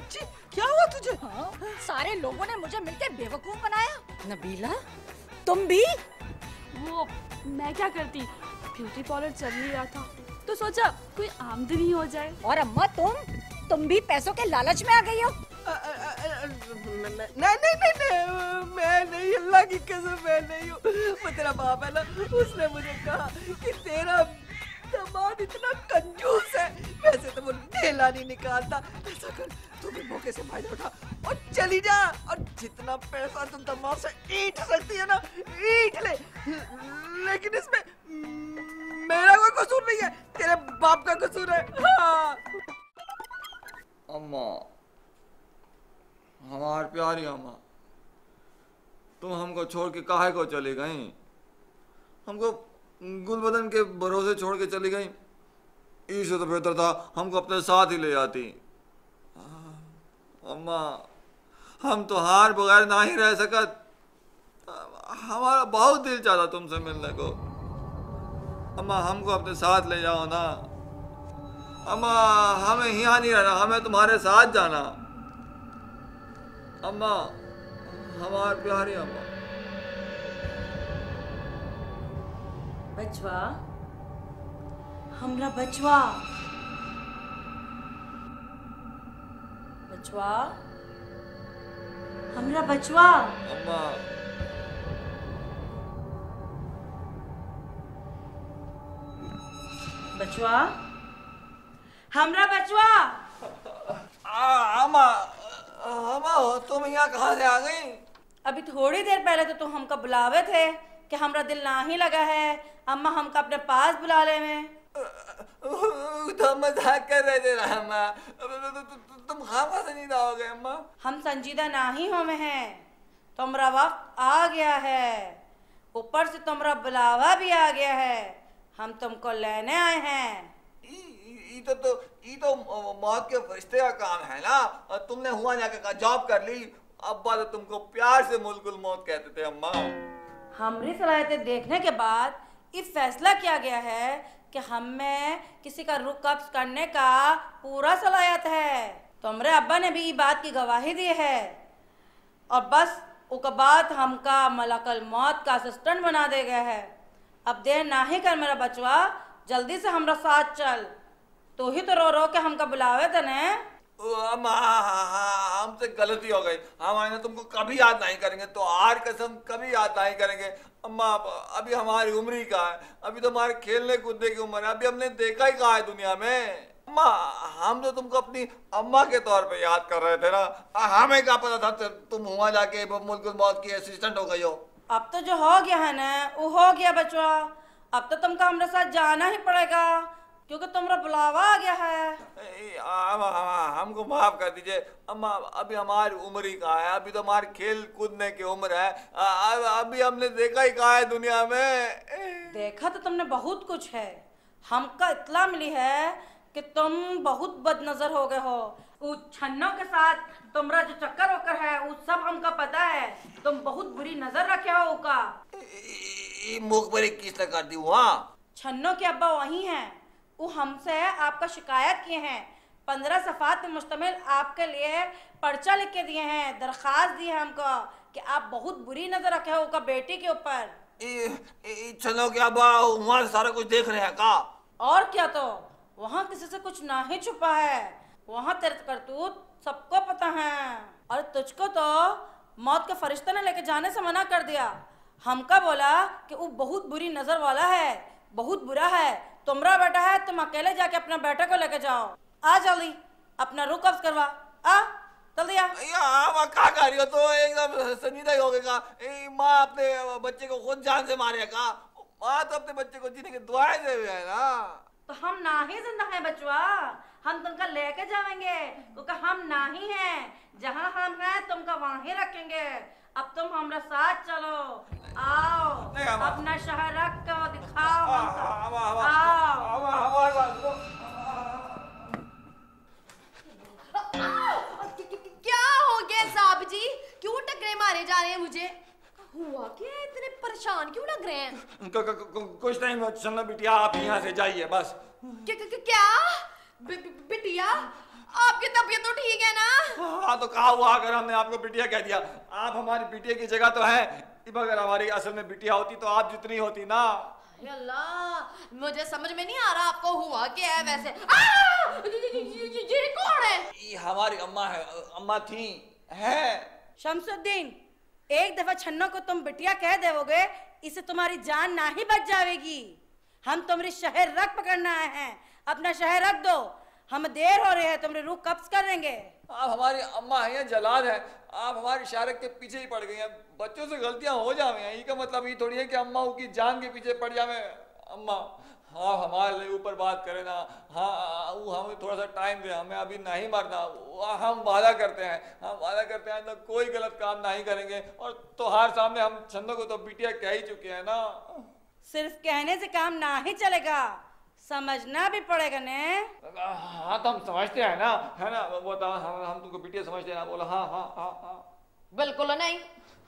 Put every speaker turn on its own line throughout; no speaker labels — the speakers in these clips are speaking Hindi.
बच्ची, क्या हुआ तुझे?
हाँ, सारे लोगों ने मुझे मिलकर बेवकूफ बनाया।
नबीला, तुम भी?
वो मैं क्या करती, ब्यूटी पार्लर चल नहीं रहा था तो सोचा कोई आमदनी हो जाए।
और अम्मा तुम भी पैसों के लालच में आ गई हो।
नहीं, मैं नहीं, अल्लाह की कसम मैं नहीं हूँ। वो तेरा बाप है ना, उसने मुझे कहा कि तेरा दामाद इतना कंजूस है, वैसे तो वो ढेला नहीं निकालता। ऐसा कर, तू भी मौके से फायदा उठा और चली जा, और जितना पैसा तुम दामाद से ईंट सकती है ना, ईंट ले। लेकिन इसमें मेरा कोई कसूर नहीं है, तेरे बाप का कसूर है। हाँ।
अम्मा, हमार प्यारी अम्मा, तुम हमको छोड़ के काहे को चली गई? हमको गुलबदन के भरोसे छोड़ के चली गई। इससे तो बेहतर था हमको अपने साथ ही ले जाती। अम्मा, हम तो हार बगैर ना ही रह सकत। हमारा बहुत दिल चाहता तुमसे मिलने को। अम्मा, हमको अपने साथ ले जाओ ना। अम्मा, हमें यहाँ नहीं रहना, हमें तुम्हारे साथ जाना। अम्मा, हमारी प्यारी अम्मा।
बचवा, हमरा बचवा, बचवा, हमरा बचवा।
अम्मा,
बचवा, हमरा बचवा।
अम्मा, अम्मा, तुम यहाँ कहाँ से आ गई?
अभी थोड़ी देर पहले तो तुम हमका बुलावे थे कि हमरा दिल ना ही लगा है, अम्मा हमका अपने पास बुला ले में।
तो मजाक कर रहे थे ना अम्मा। तुम खामा संजीदा हो गए अम्मा।
हम संजीदा ना ही हो में हैं, तुम्हारा वक्त आ गया है, ऊपर से तुम्हारा बुलावा भी आ गया है, हम तुमको लेने आए हैं।
ये तो मौत के फरिश्ते का काम है ना। तुमने हुआ जाके का जॉब कर ली, अब्बा तो तुमको प्यार से मुल्कुल मौत कहते थे अम्मा।
हमारी सलाहियतें देखने के बाद ये फैसला किया गया है कि हमें किसी का रुख कब्ज करने का पूरा सलाहियत है। तुम्हारे अब्बा ने भी ये बात की गवाही दी है, और बस उसके बाद हमका मलकल मौत का असिस्टेंट बना दे गया है। अब देर ना ही कर मेरा बचवा, जल्दी से हमरा साथ चल। तो ही तो रो रो के हमका बुलावे थे ने।
अम्मा, हमसे गलती हो गई, हम आइंदा तुमको कभी याद नहीं करेंगे, तो आर कसम कभी याद नहीं करेंगे। अम्मा, अभी हमारी उम्र ही कहाँ है, अभी तो हमारे खेलने कूदने की उम्र है, अभी हमने देखा ही कहाँ है दुनिया में। अम्मा, हम तो तुमको अपनी अम्मा के तौर पे याद कर रहे थे ना, हमें क्या पता था तुम वहाँ जाके मुल्कुल मौत की असिस्टेंट हो गई हो।
अब तो जो हो गया है ना वो हो गया बचवा, अब तो तुमको हमारे साथ जाना ही पड़ेगा क्योंकि तुम्हारा बुलावा आ गया है।
हमको माफ कर दीजिए अम्मा, अभी हमारी उम्र ही कहाँ है, अभी तो हमारी खेल कूदने की उम्र है, अभी हमने देखा ही कहाँ है दुनिया में।
देखा तो तुमने बहुत कुछ है, हमका इत्तला मिली है कि तुम बहुत बदनजर हो गए हो। उस छन्नों के साथ तुम्हारा जो चक्कर वक्कर है वो सब हमका पता है, तुम बहुत बुरी नजर रखे हो उका।
मुखबरी किसने कर दी? वहाँ
छन्नों के अब्बा वही हैं, वो हमसे आपका शिकायत किए हैं, 15 सफ़ात पे मुश्तमिल आपके लिए पर्चा लिख के दिए हैं, दरख्वास्त दी है हमको कि आप बहुत बुरी नजर रखे हो उनका बेटी के ऊपर।
छन्नों के अब्बा वहाँ सारा कुछ देख रहे हैं का?
और क्या, तो वहाँ किसी से कुछ ना ही छुपा है, वहाँ तेरे करतूत सबको पता है, और तुझको तो मौत के फरिश्ते ने लेके जाने से मना कर दिया। हमका बोला कि वो बहुत बुरी नजर वाला है, बहुत बुरा है, तुम्हारा बेटा है, तुम अकेले जाके अपने बेटे को लेके जाओ। आ जल्दी अपना रुख कब्ज करवा, आ जल्दी आ।
क्या कर रही हो? तो एकदम संजीदा ही हो गया। माँ अपने बच्चे को खुद जान से मारेगा, माँ तो अपने बच्चे को जीने की दुआएं दे रही है ना।
तो हम ना ही जिंदा हैं बचवा, हम तुमका लेके जाएंगे क्योंकि हम ना ही हैं, जहाँ हम हैं तुमका वहाँ ही रखेंगे। अब तुम हमारे साथ चलो, आओ अपना शहर रख कर दिखाओ हमको, आओ।
क्या हो गया साहब जी, क्यों टकरे मारे जा रहे हैं मुझे? हुआ क्या है, इतने परेशान क्यों लग रहे हैं?
कुछ नहीं चलना बिटिया, आप यहाँ से जाइए बस।
क्या बिटिया, आपकी तबीयत तो ठीक है ना?
हाँ तो कहा हुआ अगर हमने आपको बिटिया कह दिया, आप हमारी बिटिया की जगह तो है, अगर हमारी असल में बिटिया होती तो आप जितनी होती ना।
अल्लाह, मुझे समझ में नहीं आ रहा आपको हुआ क्या है वैसे। ये कौन है?
ये हमारी अम्मा है, अम्मा थी है।
शमसुद्दीन, एक दफा छन्नो को तुम बिटिया कह दोगे, इससे तुम्हारी जान ना ही बच जाएगी। हम तुम्हारी शहर रख पकड़ना आए हैं, अपना शहर रख दो, हम देर हो रही है, तुम्हारी रूह कब्ज करेंगे।
आप हमारी अम्मा है या जलाल है, आप हमारी शारक के पीछे ही पड़ गई हैं। बच्चों से गलतियां हो जावे हैं, ये का मतलब ये थोड़ी है कि अम्मा की जान के पीछे पड़ जावे। अम्मा हाँ हमारे लिए ऊपर बात करे ना, हाँ वो हमें थोड़ा सा टाइम दे, हमें अभी नहीं मरना। हम वादा करते हैं, हम वादा करते हैं तो कोई गलत काम नहीं करेंगे। और तोहार सामने हम छंदों को तो बिटिया कह ही चुके हैं ना।
सिर्फ कहने से काम ना ही चलेगा, समझना भी पड़ेगा ने।
हाँ तो हम समझते हैं ना, है ना, वो तो हम तुमको बिटिया समझते हैं ना। बोला हाँ हाँ हाँ हाँ
बिल्कुल नहीं।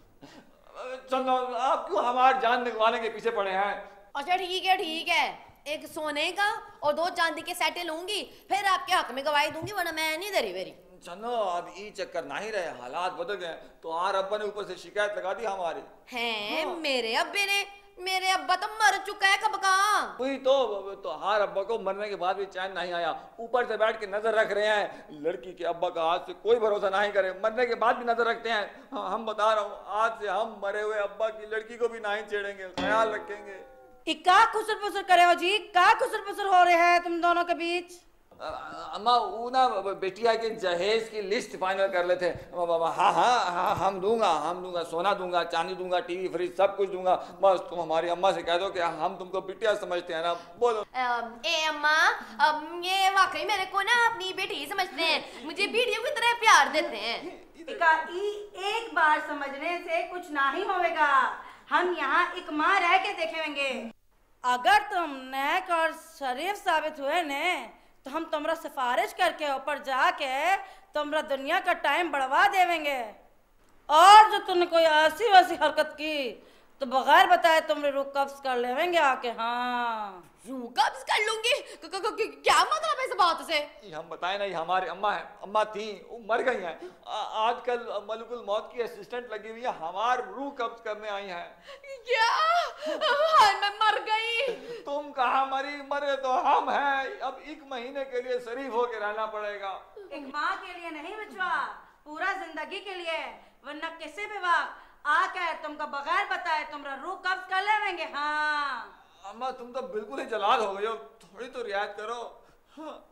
चंदो आप क्यों हमारी जान निकलवाने के पीछे पड़े हैं?
अच्छा ठीक है, एक सोने का और 2 चांदी के सेटे लूंगी, फिर आपके हक में गवाही दूंगी, वरना मैं नहीं दे रही मेरी।
चंदो अब ये चक्कर नहीं रहे, हालात बदल गए। तो आर अब्बा ने ऊपर से शिकायत लगा दी हमारी।
हैं मेरे अब्बे ने? मेरे अब्बा तो मर चुका है कब का।
वही तो हार अब्बा को मरने के बाद भी चैन नहीं आया, ऊपर से बैठ के नजर रख रहे हैं। लड़की के अब्बा का आज से कोई भरोसा नहीं करे, मरने के बाद भी नजर रखते हैं। हम बता रहा हूँ, आज से हम मरे हुए अब्बा की लड़की को भी नहीं छेड़ेंगे, ख्याल रखेंगे।
का खुसर पुसर करे हो जी, का खुसर पुसर हो रहे हैं तुम दोनों के बीच?
अम्मा वो ना बेटिया के जहेज की लिस्ट फाइनल कर लेते। हाँ हाँ हम दूंगा, सोना दूंगा, चांदी दूंगा, टीवी फ्रिज सब कुछ दूंगा। बस तुम हमारी अम्मा से कह दो कि हम तुमको बिटिया समझते हैं ना। बोलो।
ए अम्मा, ये वाकई मेरे को ना अपनी बेटी समझते हैं, मुझे बेटियों की तरह प्यार देते हैं।
एक बार समझने से कुछ नहीं होगा, हम यहाँ एक माँ रह के देखेंगे। अगर तुम नेक और शरीफ साबित हुए ने तो हम तुमरा सिफारिश करके ऊपर जाके तुमरा दुनिया का टाइम बढ़वा देवेंगे। और जो तुमने कोई ऐसी वैसी हरकत की तो बगैर बताए तुमरे रूह कब्ज कर लेवेंगे आके। हाँ
रूह कब्ज कर लूंगी? क्या मतलब है इस बात से?
हम बताए नहीं, हमारी अम्मा है, अम्मा थी वो मर गई हैं। आजकल मलकुल मौत की असिस्टेंट लगी हुई है, हमारी रूह कब्ज करने आई हैं।
क्या? हाय मैं मर गई।
तुम कहाँ मरी, मरे तो हम हैं। अब 1 महीने के लिए शरीफ होके रहना पड़ेगा।
एक माँ के लिए नहीं बचवा, पूरा जिंदगी के लिए, वरना किसी भी वक्त आकर तुमको बगैर बताए तुमरा रूह कब्ज कर लेंगे। हाँ
अम्मा तुम तो बिल्कुल ही जलाल हो गई हो, थोड़ी तो रियायत करो। हाँ।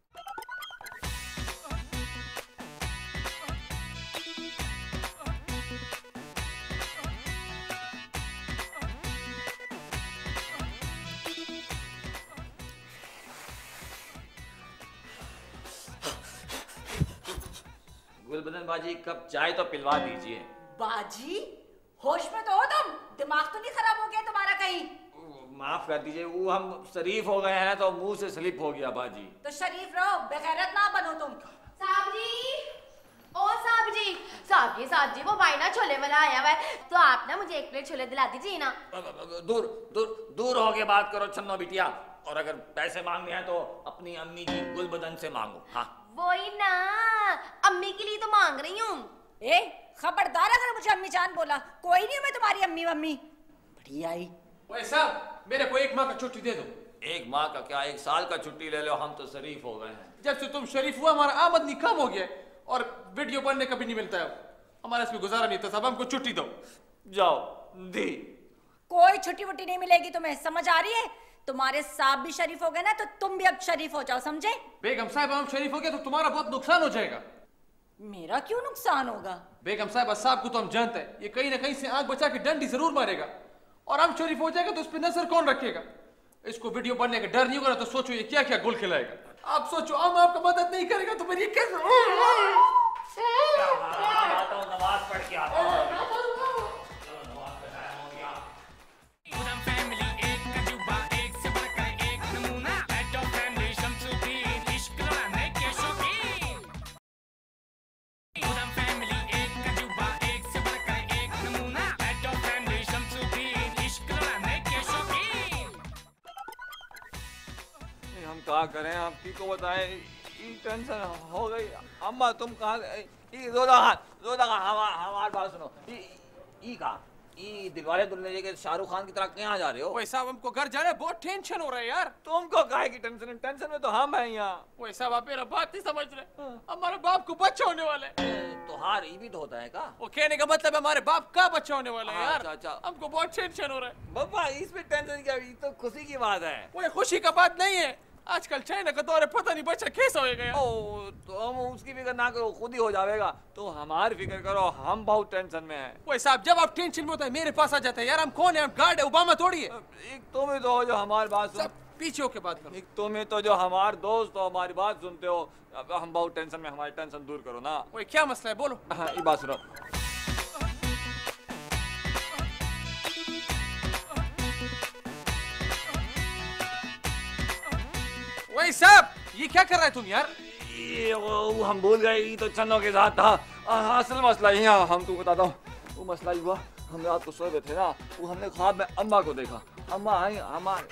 गुलबदन बाजी कप चाय तो पिलवा दीजिए।
बाजी होश में तो हो तुम? दिमाग तो नहीं खराब हो गया तुम्हारा कहीं?
माफ कर दीजिए, वो हम शरीफ हो गए हैं तो मुंह से स्लिप हो गया बाजी।
तो शरीफ रहो, बेगैरत ना बनो तुम।
साहब जी, ओ साहब जी वो भाई ना छोले वाला आया हुआ है, तो आप ना मुझे 1 प्लेट छोले दिला दीजिए ना।
दूर हो के बात करो छन्नो बिटिया, और अगर पैसे मांगने हैं तो अपनी अम्मी जी गुलबदन से मांगो। हाँ
वही ना, अम्मी के लिए तो मांग रही हूँ।
ए खबरदार अगर मुझे अम्मी जान बोला, कोई नहीं मैं तुम्हारी अम्मी वम्मी। बढ़िया आई।
ओए साहब मेरे को 1 माह का छुट्टी दे दो।
1 माह का क्या, 1 साल का छुट्टी ले लो, हम तो शरीफ हो गए हैं।
जब से तुम शरीफ हुआ हमारा आमदनी कम हो गया और वीडियो बनने का भी नहीं मिलता है, हमारा इसमें गुजारा नहीं था। साहब हमको छुट्टी दो।
जाओ दी।
कोई छुट्टी वुट्टी नहीं मिलेगी तुम्हें, समझ आ रही है? तुम्हारे साहब भी शरीफ हो गए ना, तो तुम भी अब शरीफ हो जाओ, समझे?
बेगम साहब हम शरीफ हो गए तो तुम्हारा बहुत नुकसान हो जाएगा।
मेरा क्यों नुकसान होगा?
बेगम साहब साहब को तो हम जानते हैं, ये कहीं ना कहीं से आंख बचा के डंडी जरूर मारेगा, और हम शरीफ हो जाएगा तो उस पर नजर कौन रखेगा? इसको वीडियो बनने का डर नहीं होगा तो सोचो ये क्या क्या गुल खिलाएगा। आप सोचो हम आपका मदद नहीं करेगा तो फिर ये कैसे?
नमाज पढ़ के आता हूँ। क्या करें, आप की को बताएं, टेंशन हो गई। अम्मा तुम कहाँ जोधा हमारी बात सुनो। ई कहा ई दिलवाले दुल्हनिया के शाहरुख खान की तरह कहाँ जा रहे हो?
वही साहब हमको घर जाने बहुत टेंशन हो रहा है यार।
तुमको काहे की टेंशन? टेंशन में तो हम हैं यहाँ।
वही साहब आप मेरा बात नहीं समझ रहे। हमारे बाप को बच्चा होने वाला है।
तो हार ये भी तो होता है का?
वो कहने का मतलब है हमारे बाप का बच्चा होने वाला है यार।
अच्छा।
हमको बहुत टेंशन हो रहा है।
बाबा इसमें टेंशन क्या? ये तो खुशी की बात है।
वो खुशी का बात नहीं है। आजकल चाइना का दौर है, पता नहीं बच्चा कैसा होएगा यार।
ओ तो हम उसकी फिक्र ना करो, खुद ही हो जाएगा। तो हमारी फिक्र करो, हम बहुत टेंशन में हैं।
वही साहब जब आप टेंशन में होता है मेरे पास आ जाते हैं यार। हम कौन है? हम गार्ड है, ओबामा थोड़ी है।
एक तुम ही तो हो जो हमारी बात सुन।
सब पीछे होके बात करो।
एक तुम ही तो जो हमारे दोस्त हो, हमारी बात सुनते हो। अब हम बहुत टेंशन में, हमारी टेंशन दूर करो ना।
वही क्या मसला है बोलो।
हाँ ये बात सुनो।
वही साहब ये क्या कर रहा है तुम यार?
ये वो हम भूल गए, ये तो चन्नों के साथ था। असल मसला ही है, हम तुमको बताता हूँ। वो मसला ही हुआ, हम रात को सोए हुए थे ना, वो हमने ख्वाब में अम्मा को देखा। अम्मा आई हमारे।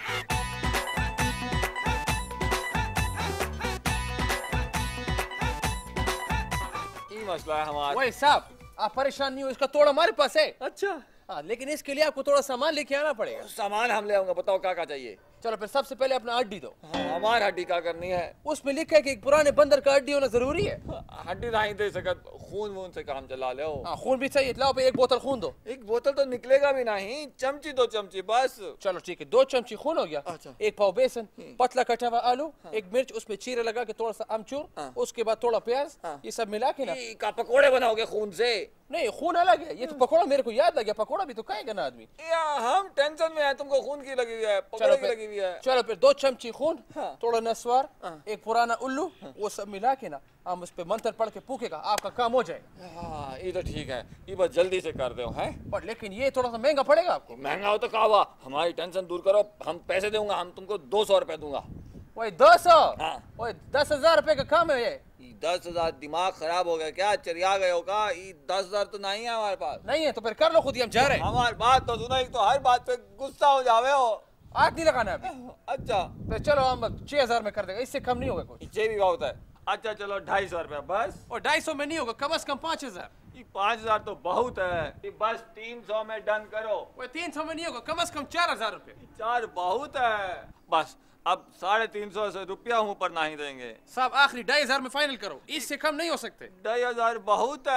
ये मसला है हमारा।
वही साहब आप परेशान नहीं हो, इसका तोड़ा हमारे पास है।
अच्छा
हाँ लेकिन इसके लिए आपको थोड़ा सामान लेके आना पड़ेगा।
सामान हम ले आऊंगा, बताओ क्या क्या चाहिए।
चलो फिर सबसे पहले अपना हड्डी दो।
हाँ, हमारी हड्डी क्या करनी है?
उसमें लिखा है कि एक पुराने बंदर का हड्डी होना जरूरी है।
हड्डी नहीं दे सकत, खून वून से काम चला ले।
हाँ खून भी चाहिए, लाओ एक बोतल खून दो।
एक बोतल तो निकलेगा भी नहीं, चमची 2 चमची बस।
चलो ठीक है, 2 चमची खून हो गया।
अच्छा।
1 पाव बेसन, पतला कटा हुआ आलू, 1 मिर्च, उसमें चीरे लगा के थोड़ा सा अमचूर, उसके बाद थोड़ा प्याज, ये सब मिला के ना।
का पकोड़े बनाओगे खून से?
नहीं खून अलग है, ये तो पकोड़ा मेरे को याद लग गया। पकोड़ा भी तो खाएगा ना आदमी।
या हम टेंशन में है, तुमको खून की लगी हुई है, पकोड़े की लगी हुई है।
चलो फिर 2 चमची खून, थोड़ा नस्वार, 1 पुराना उल्लू, वो सब मिला के ना हम उस पे मंत्र पढ़ के फूकेगा, आपका काम हो जाएगा।
हाँ ये तो ठीक है, ये बस जल्दी से कर दो हैं।
पर लेकिन ये थोड़ा सा महंगा पड़ेगा आपको।
महंगा हो तो क्या हुआ, हमारी टेंशन दूर करो। हम पैसे दूंगा, हम तुमको 200 रुपए दूंगा।
वही 200?
हाँ।
वही 10,000 रुपए का काम है ये।
10,000 दिमाग खराब हो गया क्या? चरिया गए हो का? ये 10,000 तो नहीं है हमारे पास।
नहीं है तो फिर कर लो खुद ही, हम जा रहे हैं।
हमारी बात तो सुनो, एक तो हर बात पे गुस्सा हो जावे हो।
आग नहीं लगाना अभी।
अच्छा
फिर चलो हम 6,000 में कर देगा, इससे कम नहीं होगा कुछ।
ये भी बहुत है। अच्छा चलो 250 रुपया बस।
और 250 में नहीं होगा, कम से कम 5,000।
ये 5,000 तो बहुत है, ये बस 300 में डन करो।
वो 300 में नहीं होगा, कम से कम 4,000 रुपए।
4 बहुत है बस। अब 350 से रुपया ऊपर नहीं देंगे
साहब। आखिरी 2,500 में फाइनल करो, इससे कम नहीं हो सकते।
2,500 बहुत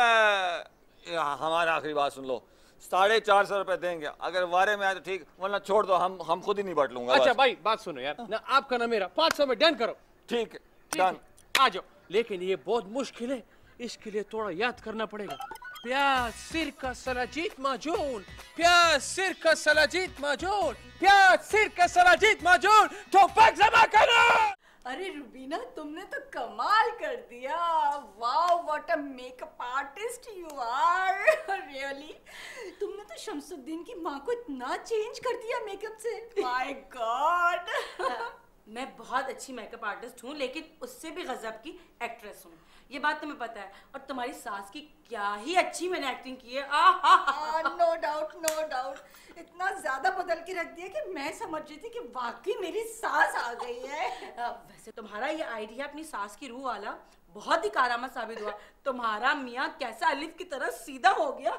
है। हमारा आखिरी बात सुन लो, 450 रुपए देंगे। अगर वारे में आए तो ठीक, वरना छोड़ दो, हम खुद ही नहीं बांट लूंगा।
अच्छा भाई बात सुनो यार, ना आपका ना मेरा, 500 में डन करो।
ठीक
ठीक
डन।
है, आ जाओ। लेकिन ये बहुत मुश्किल है, इसके लिए थोड़ा याद करना पड़ेगा। प्याज सिर का सलाजीत माजून, प्याज सिर का सलाजीत माजून, प्याज सिर का सलाजीत माजून, तो पग जमा करो।
अरे रुबीना तुमने तो कमाल कर दिया। Wow what a makeup artist you are. Really तुमने तो शमसुद्दीन की माँ को इतना चेंज कर दिया मेकअप से। My god.
मैं बहुत अच्छी मेकअप आर्टिस्ट हूँ, लेकिन उससे भी गजब की एक्ट्रेस हूँ, ये बात तुम्हें पता है। और तुम्हारी सास की क्या ही अच्छी मैंने एक्टिंग की है।
No doubt no doubt. इतना ज्यादा बदल के रख दिया कि मैं समझ रही थी कि वाकई मेरी सास आ गई है।
वैसे तुम्हारा ये आइडिया अपनी सास की रूह वाला बहुत ही कारआमद साबित हुआ। तुम्हारा मियाँ कैसा अलिफ की तरह सीधा हो गया।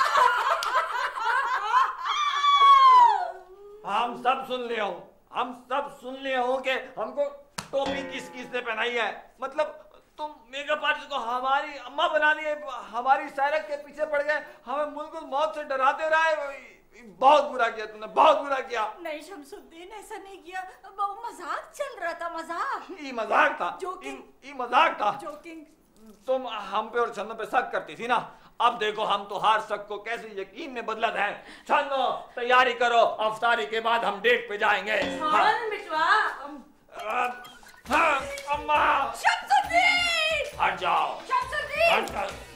हम सब सुन लिए हो, हम सब सुन लिए हो कि हमको टोपी किस किस ने पहनाई है। मतलब तुम मेकअप आर्टिस्ट को हमारी अम्मा बना दिए, हमारी सैरक के पीछे पड़ गए, हमें मुल्कुल मौत से डराते रहे। बहुत बुरा किया तुमने, बहुत बुरा किया।
नहीं शमसुद्दीन ऐसा नहीं किया, वो मजाक चल रहा था। मजाक?
ये मजाक था, ये मजाक था।
जोकिंग।
तुम हम पे और छन्नो पे शक करती थी ना, अब देखो हम तो हर शक को कैसे यकीन में बदलत है। छन्नो तैयारी करो, अफ्तारी के बाद हम डेट पे जाएंगे। हाँ, अम्मा
शमसुद्दीन
हट जाओ,
शमसुद्दीन।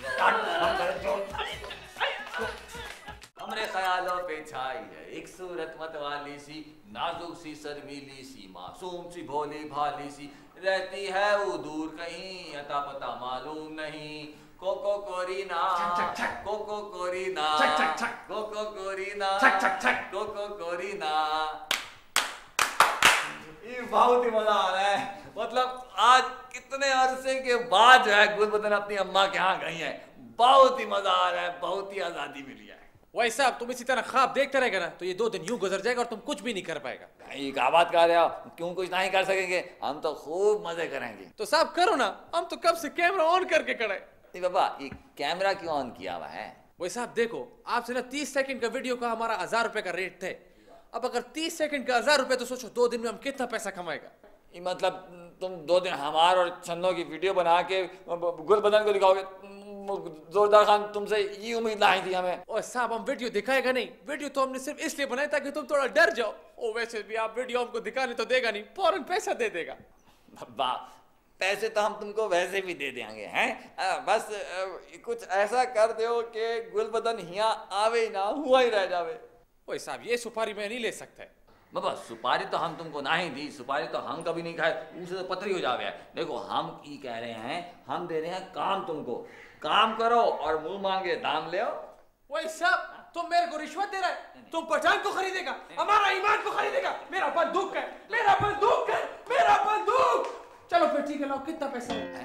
हमरे ख्यालों पे छाई है एक सूरत मत वाली सी, नाजुक सी शर्मीली सी, मासूम सी भोली भाली सी, रहती है वो दूर कहीं, अता पता मालूम नहीं। कोको कोरीना, कोको कोरीना, कोको कोरीना, कोको कोरीना। ये बहुत ही मजा आ रहा है। मतलब आज कितने अरसे के बाद जो है गुलबदन अपनी अम्मा के यहाँ गई है। बहुत ही मजा आ रहा है, बहुत ही आजादी मिली है।
वही साहब तुम इसी तरह ख्वाब देखते रहेगा ना तो ये 2 दिन यूं गुजर जाएगा और तुम कुछ भी नहीं कर पाएगा।
ये क्या बात कर रहे हो? क्यों कुछ नहीं कर सकेंगे? हम तो खूब मजे करेंगे।
तो साहब करो ना, हम तो कब से कैमरा ऑन करके खड़े।
बाबा ये कैमरा क्यों ऑन किया हुआ है?
वही साहब देखो, आपसे ना 30 सेकंड का वीडियो का हमारा 1000 रुपए का रेट थे। अब अगर 30 सेकंड का 1000 रुपए, तो सोचो 2 दिन में हम कितना पैसा कमाएगा।
ये मतलब तुम 2 दिन हमार और छन्नो की वीडियो बना के गुलबदन को दिखाओगे? जोरदार खान तुमसे ये उम्मीद नहीं थी हमें।
और साहब हम वीडियो दिखाएगा नहीं, वीडियो तो हमने सिर्फ इसलिए बनाया ताकि तुम थोड़ा डर जाओ। ओ वैसे भी आप वीडियो हमको दिखाने तो देगा नहीं, फौरन पैसा दे देगा।
बाबा पैसे तो हम तुमको वैसे भी दे देंगे हैं, बस कुछ ऐसा कर दो कि गुलबदन यहाँ आवे ना हुआ ही रह जावे।
ओए साहब ये सुपारी मैं नहीं ले सकता।
बाबा सुपारी तो हम तुमको नहीं दी, सुपारी तो हम कभी नहीं खाए, उसे तो पतरी हो जावे। देखो हम ये कह रहे हैं, हम दे रहे हैं काम तुमको, काम करो और मुंह मांगे दाम ले आओ।
वही साहब तुम मेरे को रिश्वत दे रहा है? तुम पठान को खरीदेगा, हमारा ईमान को खरीदेगा? मेरा बंदूक है, मेरा बंदूक है, मेरा बंदूक। चलो फिर ठीक है, लो कितना पैसा है?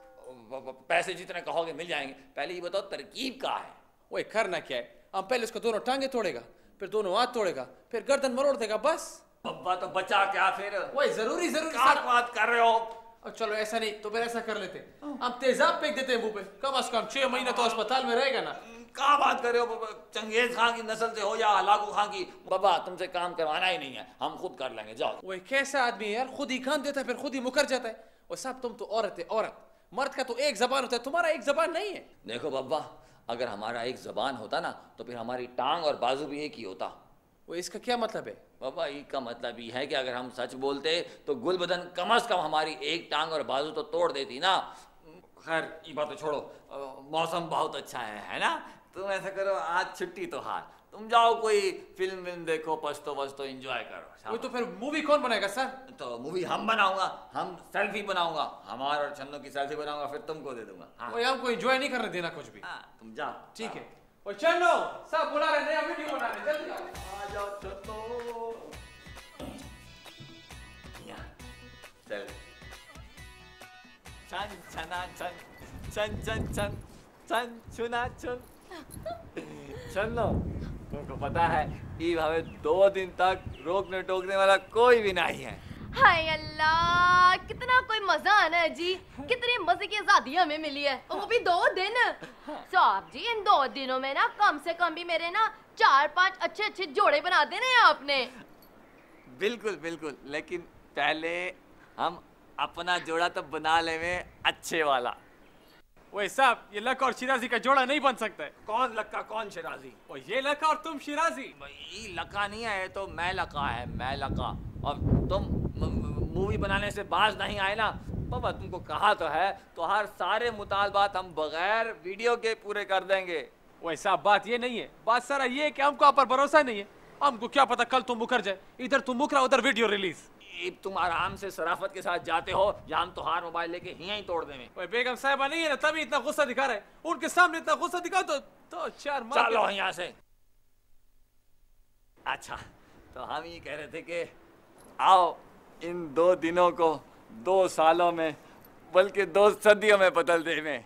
पैसे जितने कहोगे मिल जाएंगे। पहले ये बताओ तरकीब क्या है?
वही करना क्या है, हम पहले उसको दोनों टांगे तोड़ेगा, फिर दोनों हाथ तोड़ेगा, फिर गर्दन मरोड़ देगा, बस।
बब्बा तो बचा क्या फिर?
वही जरूरी
क्या बात कर रहे हो?
अब चलो ऐसा नहीं तो फिर ऐसा कर लेते, हम तेजाब फेंक देते हैं मुंह पे, कम से कम 6 महीना तो अस्पताल में रहेगा ना।
क्या बात कर रहे हो? चंगेज खान की नस्ल से हो या हलाकू खान की, बाबा तुमसे काम करवाना ही नहीं है, हम खुद कर लेंगे, जाओ।
वही कैसा आदमी है यार, खुद ही खान देता है फिर खुद ही मुकर जाता है। और साहब तुम तो औरत है, औरत, मर्द का तो एक जबान होता है, तुम्हारा एक जबान नहीं है।
देखो बब्बा, अगर हमारा एक जबान होता ना तो फिर हमारी टांग और बाजू भी एक ही होता।
वो इसका क्या मतलब है?
बाबा इसका मतलब ये है कि अगर हम सच बोलते तो गुलबदन कम से कम हमारी एक टांग और बाजू तो तोड़ देती ना। खैर ये बात तो छोड़ो, मौसम बहुत अच्छा है ना? तुम ऐसा करो, आज छुट्टी तो हार, तुम जाओ कोई फिल्म देखो, पछतो वस्तो एंजॉय करो।
वो तो फिर मूवी कौन बनाएगा सर?
तो मूवी हम बनाऊंगा, हम सेल्फी बनाऊंगा, हमार और छन्नो की सेल्फी बनाऊंगा, फिर तुमको दे दूंगा। हाँ।
वो हमको एंजॉय नहीं करने देना कुछ भी।
हाँ, तुम जाओ।
ठीक है। और छन्नो सब बुला रहे, नया वीडियो बना रहे, जल्दी आओ।
आ जाओ छन्नो। चल छन छना छन छन छन छन छन छुना छुन। छन्नो तुमको पता है ये हमें 2 दिन तक रोकने टोकने वाला कोई भी नहीं है।
हाय अल्लाह, कितना कोई मजा आना है जी, कितनी मजे की आजादी हमें मिली है, और वो भी 2 दिन। साहब जी इन 2 दिनों में ना कम से कम भी मेरे ना 4-5 अच्छे जोड़े बना देने हैं आपने।
बिल्कुल बिल्कुल, लेकिन पहले हम अपना जोड़ा तो बना ले में अच्छे वाला।
वही साहब ये लक और शिराजी का जोड़ा नहीं बन सकता है।
कौन लक्का कौन शिराजी?
और ये लका और तुम शिराजी।
ये लका नहीं है, तो मैं लका है, मैं लका। और तुम मूवी बनाने से बाज नहीं आए ना बाबा, तुमको कहा तो है, तो हर सारे मुतालबात हम बगैर वीडियो के पूरे कर देंगे।
वही साहब बात ये नहीं है, बात सारा ये है कि हमको आप पर भरोसा नहीं है। हमको क्या पता कल तुम मुकर जाए, इधर तुम मुकरा उधर वीडियो रिलीज।
तुम आराम से शराफत के साथ जाते हो, या हम तुम्हारा मोबाइल लेके यहीं तोड़ देंगे।
ओए बेगम साहिबा नहीं है ना, तभी इतना गुस्सा दिखा रहे, उनके सामने इतना गुस्सा दिखाओ तो 4 मार।
चलो यहाँ से। अच्छा तो हम ये कह रहे थे कि आओ इन 2 दिनों को 2 सालों में, बल्कि 2 सदियों में बदल दे में।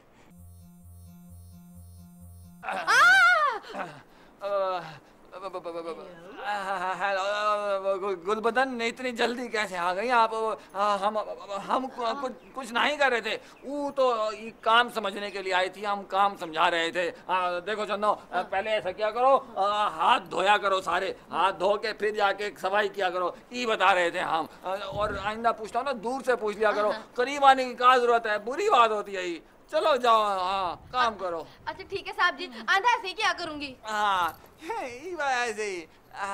गुलबदन इतनी जल्दी कैसे आ गई आप? हम कुछ नहीं कर रहे थे, वो तो ये काम समझने के लिए आई थी, हम काम समझा रहे थे। देखो चन्नो, पहले ऐसा क्या करो, हाथ धोया करो, सारे हाथ धो के फिर जाके सफाई किया करो, ये बता रहे थे हम। और आइंदा पूछता हूँ ना, दूर से पूछ लिया करो, करीब आने की क्या जरूरत है, बुरी बात होती है ये। चलो जाओ, हाँ काम करो।
अच्छा ठीक है साहब जी, आंधा ऐसे ही क्या करूंगी।
हाँ ऐसे ही।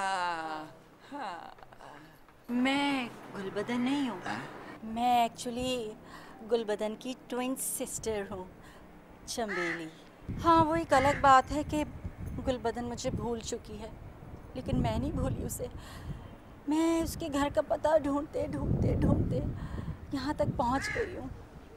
मैं गुलबदन नहीं हूँ, मैं एक्चुअली गुलबदन की ट्विन सिस्टर हूँ, चंबेली। हाँ वो एक अलग बात है कि गुलबदन मुझे भूल चुकी है, लेकिन मैं नहीं भूली उसे। मैं उसके घर का पता ढूंढते ढूंढते ढूंढते यहाँ तक पहुँच गई हूँ।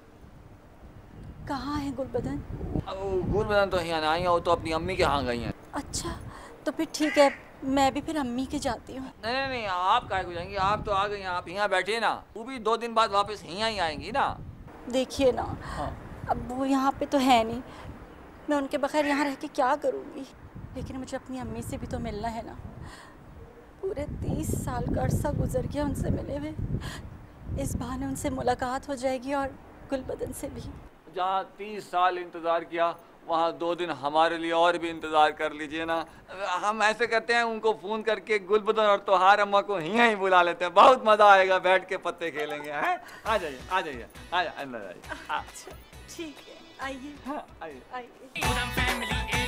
कहाँ है गुलबदन?
गुलबदन तो यहाँ नहीं है, वो तो अपनी अम्मी के यहाँ गई हैं।
अच्छा तो फिर ठीक है, मैं भी फिर अम्मी के जाती हूँ।
नहीं आप काहे को जाएंगी, आप तो आ गई, आप यहाँ बैठे ना, वो भी 2 दिन बाद वापस यहाँ ही आएंगी ना।
देखिए ना, अब वो यहाँ पे तो है नहीं, मैं उनके बगैर यहाँ रह के क्या करूँगी। लेकिन मुझे अपनी अम्मी से भी तो मिलना है ना। पूरे 30 साल का अरसा गुजर गया उनसे मिले हुए। इस बहाने उनसे मुलाकात हो जाएगी और गुलबदन से भी।
जहाँ 30 साल इंतज़ार किया वहाँ 2 दिन हमारे लिए और भी इंतज़ार कर लीजिए ना। हम ऐसे करते हैं, उनको फ़ोन करके गुलबदन और तोहार अम्मा को ही बुला लेते हैं। बहुत मज़ा आएगा, बैठ के पत्ते खेलेंगे। हैं, आ जाइए आ जाइए आ जाइए, अंदर आइए।
अच्छा ठीक है, आइए।
हाँ, आइए।
आइए।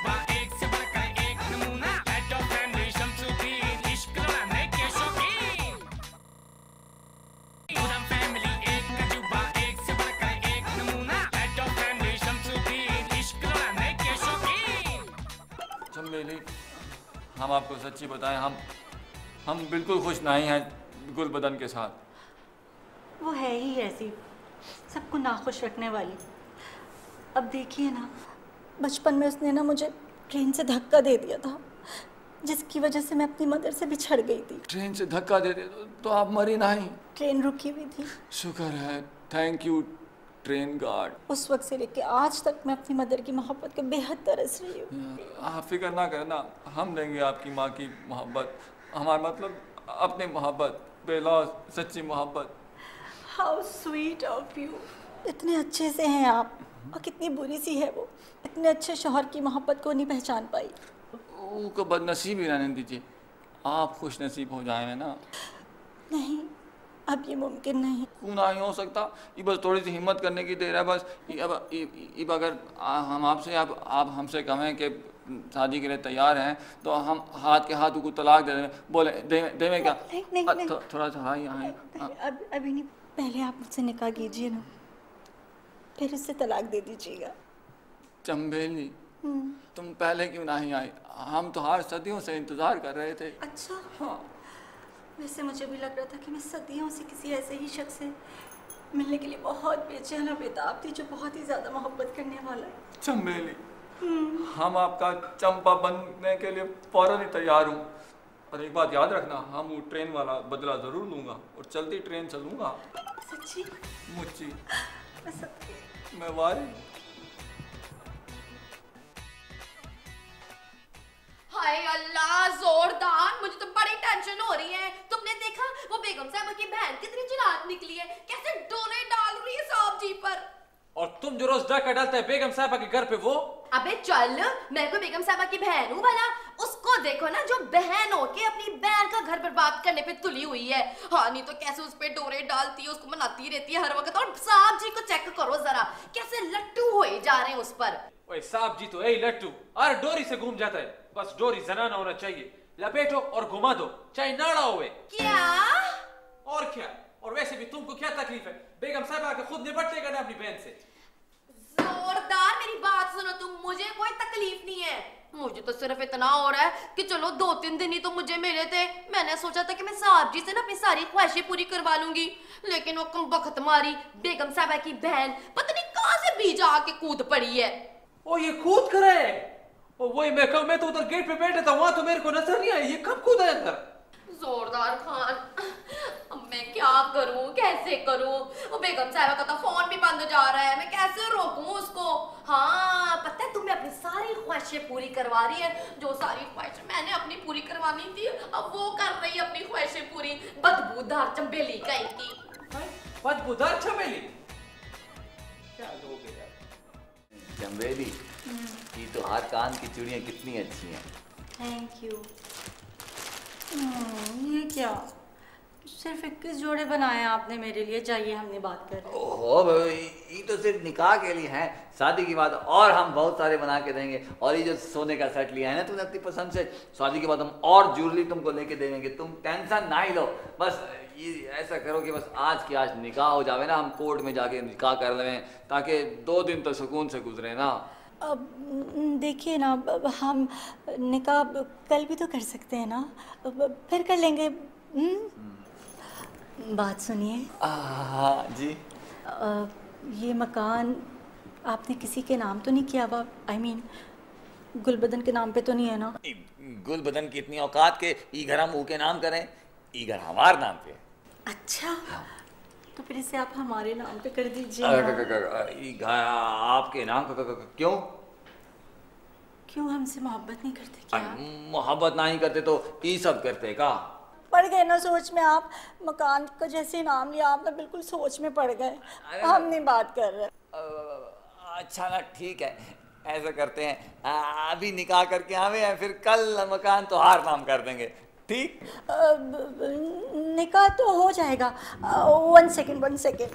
चमेली, हम आपको सच्ची बताएं, हम बिल्कुल खुश नहीं हैं गुलबदन के साथ।
वो है ही ऐसी, सबको नाखुश रखने वाली। अब देखिए ना, बचपन में उसने ना मुझे ट्रेन से धक्का दे दिया था, जिसकी वजह से मैं अपनी मदर से बिछड़ गई थी।
ट्रेन से धक्का दे दे तो आप मरी नहीं?
ट्रेन रुकी हुई थी।
शुक्र है, थैंक यू ट्रेन गार्ड।
उस वक्त से लेके आज तक मैं अपनी मदर की मोहब्बत को बेहद तरस रही हूँ।
आप फिक्र ना करना, हम देंगे आपकी माँ की मोहब्बत, हमारा मतलब अपनी मोहब्बत, बेलौस सच्ची मोहब्बत।
How sweet of you. इतने अच्छे से हैं आप, और कितनी बुरी सी है वो, इतने अच्छे शौहर की मोहब्बत को नहीं पहचान पाई।
को बदनसीब ही रहने दीजिए, आप खुश नसीब हो जाए ना।
नहीं, अब ये मुमकिन नहीं।
क्यों नहीं हो सकता? ये बस थोड़ी सी हिम्मत करने की देर है बस। अब अगर हम आपसे आप हमसे कहें कि शादी के लिए तैयार हैं तो हम हाथ के हाथ को तलाक दे दें। बोले दे क्या?
नहीं।
थोड़ा सा हाई हाई।
अभी नहीं, पहले आप मुझसे निकाह कीजिए ना, फिर उससे तलाक दे दीजिएगा।
चंबेली, तुम पहले क्यों नहीं आई? हम तो हर सदियों से इंतजार कर रहे थे।
अच्छा।
हाँ,
वैसे मुझे भी लग रहा था कि मैं सदियों से किसी ऐसे ही शख्स से मिलने के लिए बहुत बेचैन और बेताब थी, जो बहुत ही ज़्यादा मोहब्बत करने वाला है।
चंबेली, हम आपका चंपा बनने के लिए फौरन ही तैयार हूँ। और एक बात याद रखना, हम वो ट्रेन वाला बदला ज़रूर लूँगा और चलती ट्रेन से लूँगा।
सच्ची?
मुच्ची,
मैं
मैं वारी।
हाय अल्लाह, जोरदार, मुझे तो बड़ी टेंशन हो रही है। तुमने देखा वो बेगम साहबा की बहन कितनी चालाक निकली है, कैसे डोरे डाल रही है साहब जी पर।
और तुम जो रोज डाका डालता है बेगम साहबा के घर पे वो।
अबे चल, मैं कोई बेगम साहबा की बहन हूँ भला? उसको देखो ना, जो बहन होके अपनी बहन का घर बर्बाद करने पे तुली हुई है। हाँ, नहीं तो कैसे उस पे डोरे डालती है, उसको मनाती रहती है हर वक्त। और साहब जी को चेक करो जरा, कैसे लट्टू हुए जा रहे हैं उस पर।
ओए साहब जी तो यही लट्टू, अरे डोरी से घूम जाता है। बस डोरी जनाना होना चाहिए, लपेटो और घुमा दो, चाहे नाड़ा हुए।
क्या?
और क्या? और वैसे भी तुमको क्या तकलीफ है? बेगम साहबा के खुद निपट लेगा ना अपनी बहन से।
जोरदार, मेरी बात सुनो तुम, मुझे कोई तकलीफ नहीं है। मुझे तो सिर्फ इतना हो रहा है कि चलो 2-3 दिन ही तो मुझे मिले थे। मैंने सोचा था कि मैं साहब जी से ना अपनी सारी ख्वाहिशें पूरी करवा लूंगी, लेकिन वो कमबख्त मारी बेगम साहबा की बहन पता नहीं कहां से बीज आके कूद पड़ी है।
ओ ये कूद कर है? ओ वही मैं तो उधर गेट पे बैठा था, वहां तो मेरे को नजर नहीं आया। ये कब कूदा है अंदर?
जोरदार खान, अब मैं क्या करूं, कैसे करूं? वो बेगम साहबा का तो फोन भी बंद जा रहा है, मैं कैसे रोकूं उसको? हाँ, पता है तुम्हें अपनी सारी ख्वाहिशें पूरी करवा रही है। जो सारी ख्वाहिशें मैंने अपनी पूरी करवानी थी, अब वो कर रही है अपनी ख्वाहिशें पूरी। बदबूदार चंबेली कहीं की।
बदबूदार चमेली? क्या लोग हैं यार।
चंबेली, ये तो हाथ कान की चूड़ियाँ कितनी अच्छी हैं।
Thank you. ये क्या, सिर्फ 21 जोड़े बनाए आपने मेरे लिए। चाहिए, हमने बात कर।
ओहो, ये तो सिर्फ निकाह के लिए हैं, शादी की बात और हम बहुत सारे बना के देंगे। और ये जो सोने का सेट लिया है ना तुमने अपनी पसंद से, शादी के बाद हम और ज्वेलरी तुमको लेके देंगे। तुम टेंशन ना ही लो, बस ये ऐसा करो कि बस आज की आज निकाह हो जावे ना, हम कोर्ट में जाके निकाह कर लें, ताकि 2 दिन तो सुकून से गुजरे ना।
अब देखिए ना, हम निकाह कल भी तो कर सकते हैं ना, फिर कर लेंगे। बात सुनिए।
हाँ जी।
ये मकान आपने किसी के नाम तो नहीं किया हुआ? I mean, गुलबदन के नाम पे तो नहीं है ना?
गुलबदन की इतनी औकात के ई घर हम ऊ के नाम करें, ई घर हमारे नाम पे।
अच्छा। तो फिर इसे आप हमारे नाम पे कर दीजिए।
आपके नाम क्यों?
क्यों हमसे मोहब्बत नहीं करते क्या?
मोहब्बत नहीं करते तो ये सब करते का?
पड़ गए ना सोच में आप। मकान का जैसे नाम लिया आपने बिल्कुल सोच में पड़ गए। हम नहीं बात कर रहे।
अच्छा ना ठीक है, ऐसा करते हैं, अभी निकाह करके आवे हैं, फिर कल मकान तोहार नाम कर देंगे, ठीक?
निकाह तो हो जाएगा। 1 सेकेंड।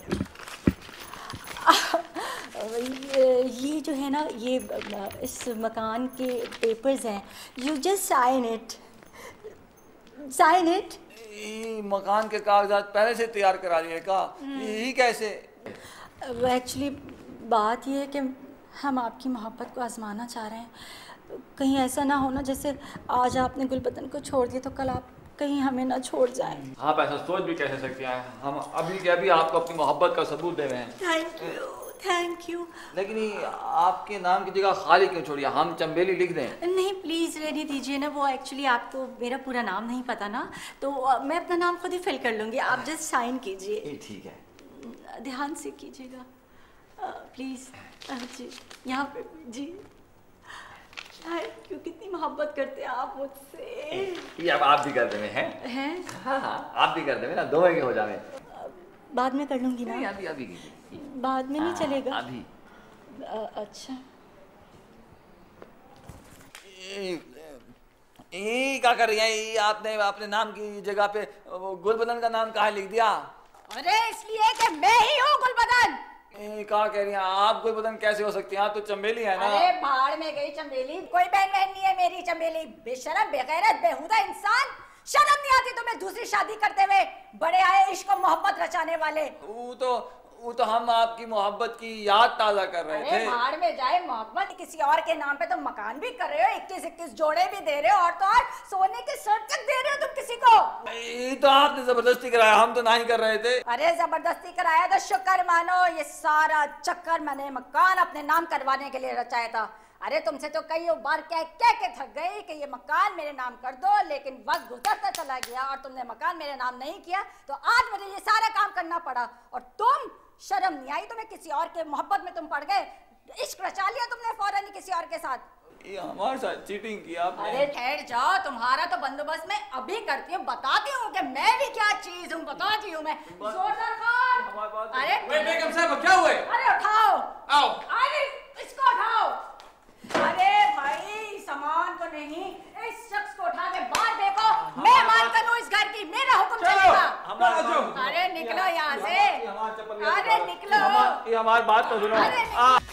ये जो है ना, ये इस मकान के पेपर्स हैं। You just sign it.
ये मकान के कागजात पहले से तैयार करा लिए का? ये कैसे?
एक्चुअली बात ये है कि हम आपकी मोहब्बत को आजमाना चाह रहे हैं। कहीं ऐसा ना हो ना, जैसे आज आपने गुलबदन को छोड़ दिया तो कल आप कहीं हमें ना छोड़ जाएं।
हाँ, ऐसा सोच भी कैसे सकते हैं? हम अभी के अभी आपको अपनी मोहब्बत का सबूत दे रहे हैं।
Thank you.
लेकिन ये आपके नाम की जगह खाली क्यों छोड़िए? हम चंबेली लिख दें?
नहीं प्लीज़ रहने दीजिए ना। वो एक्चुअली आपको मेरा पूरा नाम नहीं पता ना, तो मैं अपना नाम खुद ही फिल कर लूँगी। आप जस्ट साइन कीजिए।
ठीक है,
ध्यान से कीजिएगा प्लीज़। जी यहाँ पे जी। क्यों कितनी मोहब्बत करते हैं आप मुझसे।
ये अब आप भी कर देंगे हैं? हाँ, आप भी कर देंगे ना, दोनों के हो जाए।
बाद में कर लूँगी ना।
अभी
बाद में नहीं चलेगा?
अभी।
अच्छा।
ये क्या कर रही है? ये आपने अपने नाम की जगह पे गुलबदन का नाम कहाँ लिख दिया?
अरे इसलिए कि मैं ही हूँ गुलबदन।
क्या कह रही हैं आप? गुलबदन कैसे हो सकती है? आप तो चंबेली है ना।
अरे भाड़ में गई चंबेली। कोई बहन नहीं है मेरी चंबेली। बेशरम, बेगैरत, बेहुदा इंसान। शर्म नहीं आती तुम्हें दूसरी शादी करते हुए? बड़े आए इश्क और मोहब्बत रचाने वाले।
वो तो हम आपकी मोहब्बत की याद ताजा कर रहे थे।
भाड़ में जाए मोहब्बत। किसी और के नाम पे तो मकान भी कर रहे हो, 21 जोड़े भी दे रहे हो, और तो और सोने के शर्ट तक दे रहे हो तुम किसी को।
ये तो आपने जबरदस्ती कराया, हम तो नहीं कर रहे थे।
अरे जबरदस्ती कराया तो शुक्र मानो। ये सारा चक्कर मैंने मकान अपने नाम करवाने के लिए रचाया था। अरे तुमसे तो कई बार कह के थक गई कि ये मकान मेरे नाम कर दो, लेकिन वक्त गुजरता चला गया और तुमने मकान मेरे नाम नहीं किया, तो आज मुझे ये सारा काम करना पड़ा। और तुम, शर्म नहीं आई तुम्हें? किसी और के मोहब्बत में तुम पड़ गए, इश्क रचा लिया तुमने फौरन ही किसी और के साथ।
ये हमारे साथ चीटिंग की आपने।
अरे ठहर जाओ, तुम्हारा तो बंदोबस्त मैं अभी करती हूँ। बताती हूँ कि मैं भी क्या चीज हूँ, बताती हूँ मैं। जोरदार खान। अरे
बेगम साहब क्या हुए?
अरे उठाओ,
आओ।
अरे इसको उठाओ। अरे भाई सामान को नहीं, इस शख्स को उठा के बाहर देखो। मैं मालकिन हूँ इस घर की, मेरा हुक्म चलेगा। अरे निकलो यहाँ से, अरे निकलो।
ये हमारी बात तो सुनो।